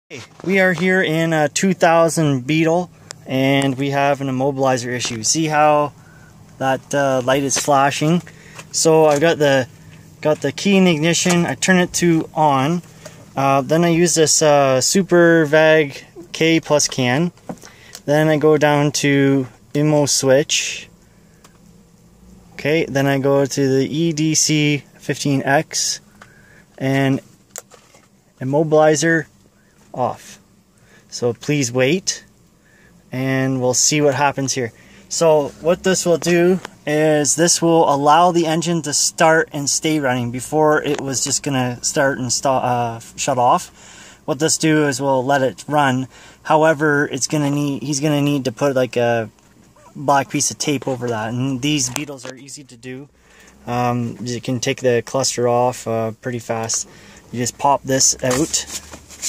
We are here in a 2000 Beetle and we have an immobilizer issue. See how that light is flashing? So I've got the key in the ignition. I turn it to on. Then I use this Super VAG K plus can. Then I go down to immo switch. Okay, then I go to the EDC 15X and immobilizer off. So please wait and we'll see what happens here. So what this will do is this will allow the engine to start and stay running before it was just gonna start and shut off. What this do is we'll let it run. However, he's gonna need to put like a black piece of tape over that, and these Beetles are easy to do. You can take the cluster off pretty fast. You just pop this out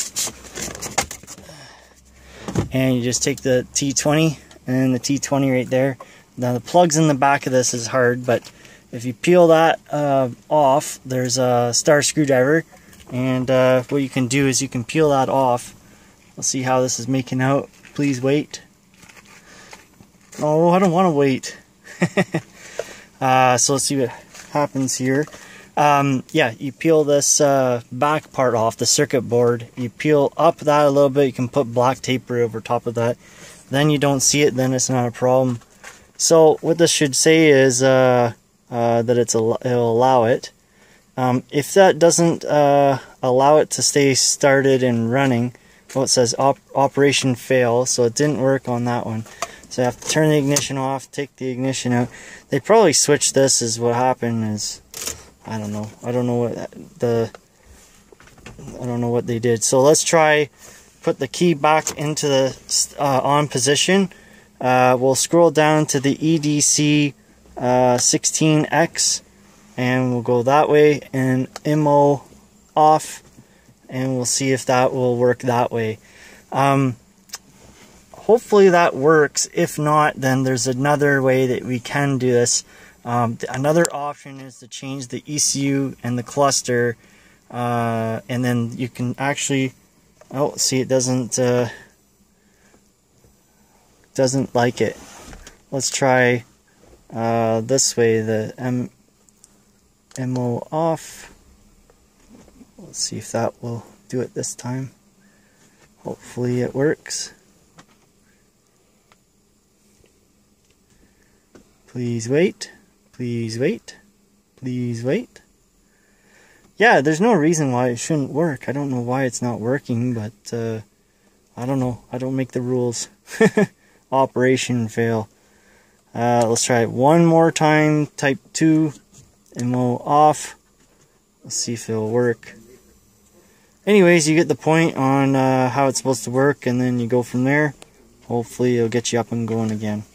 and you just take the T20 and the T20 right there. Now the plugs in the back of this is hard, but if you peel that off, there's a star screwdriver, and what you can do is you can peel that off. We'll see how this is making out. Please wait. Oh, I don't want to wait. So let's see what happens here. Yeah, you peel this back part off, the circuit board. You peel up that a little bit. You can put black tape right over top of that. Then you don't see it, then it's not a problem. So what this should say is that it'll allow it. If that doesn't allow it to stay started and running, well, it says operation fail, so it didn't work on that one. So I have to turn the ignition off, take the ignition out. They probably switched this, is what happened is, I don't know. I don't know what they did. So let's try put the key back into the on position. We'll scroll down to the EDC 16X and we'll go that way and immo off, and we'll see if that will work that way. Hopefully that works. If not, then there's another way that we can do this. Another option is to change the ECU and the cluster, and then you can actually, oh, see, it doesn't like it. Let's try this way, the immo off. Let's see if that will do it this time. Hopefully it works. Please wait. Please wait. Please wait. Yeah, there's no reason why it shouldn't work. I don't know why it's not working, but I don't know. I don't make the rules. Operation fail. Let's try it one more time. Type 2. immo off. Let's see if it'll work. Anyways, you get the point on how it's supposed to work, and then you go from there. Hopefully it'll get you up and going again.